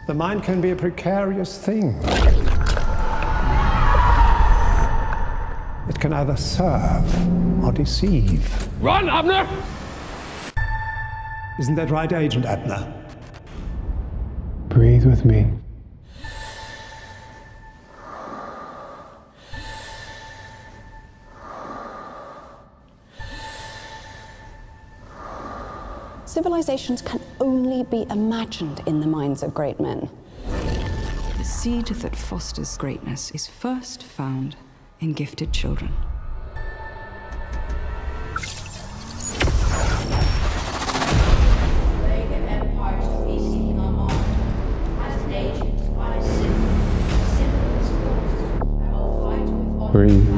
The mind can be a precarious thing. It can either serve or deceive. Run, Abner! Isn't that right, Agent Abner? Breathe with me. Civilizations can only be imagined in the minds of great men. The seed that fosters greatness is first found in gifted children. Breathe.